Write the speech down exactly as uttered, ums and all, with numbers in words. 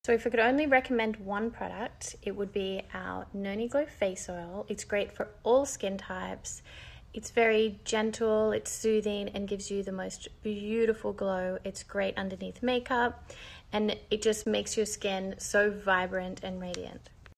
So if I could only recommend one product, it would be our Noni Glow Face Oil. It's great for all skin types. It's very gentle, it's soothing, and gives you the most beautiful glow. It's great underneath makeup, and it just makes your skin so vibrant and radiant.